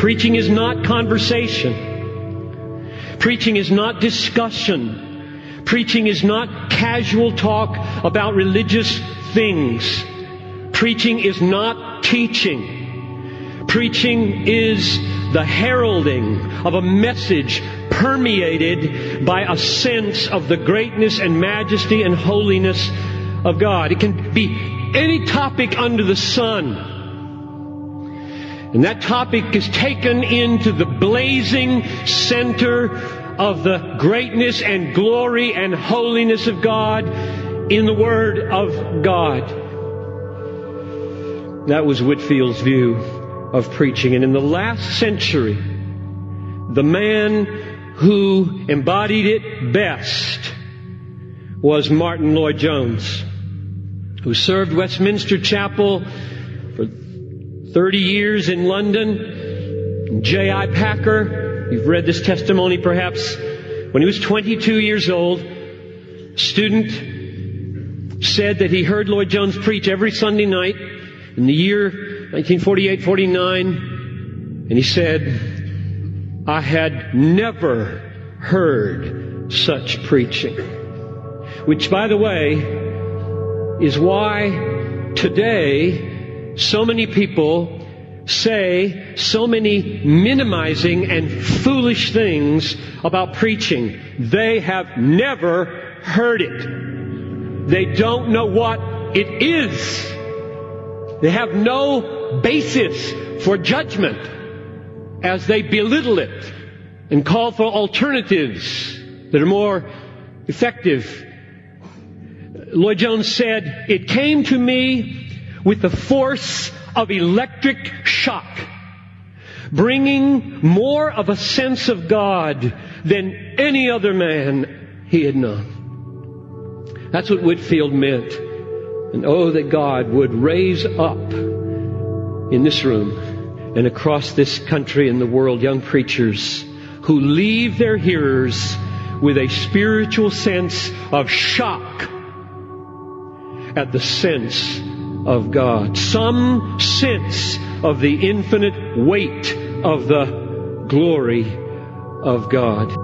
Preaching is not conversation. Preaching is not discussion. Preaching is not casual talk about religious things. Preaching is not teaching. Preaching is the heralding of a message permeated by a sense of the greatness and majesty and holiness of God. It can be any topic under the sun. And that topic is taken into the blazing center of the greatness and glory and holiness of God in the Word of God. That was Whitfield's view of preaching. And in the last century, the man who embodied it best was Martin Lloyd-Jones, who served Westminster Chapel for 30 years in London. J.I. Packer, you've read this testimony perhaps, when he was 22 years old, a student said that he heard Lloyd-Jones preach every Sunday night in the year 1948-49, and he said, I had never heard such preaching. Which, by the way, is why today so many people say so many minimizing and foolish things about preaching. They have never heard it. They don't know what it is. They have no basis for judgment as they belittle it and call for alternatives that are more effective. Lloyd-Jones said, it came to me with the force of electric shock, bringing more of a sense of God than any other man he had known. That's what Whitfield meant. And oh, that God would raise up in this room and across this country and the world young preachers who leave their hearers with a spiritual sense of shock at the sense of God. Some sense of the infinite weight of the glory of God.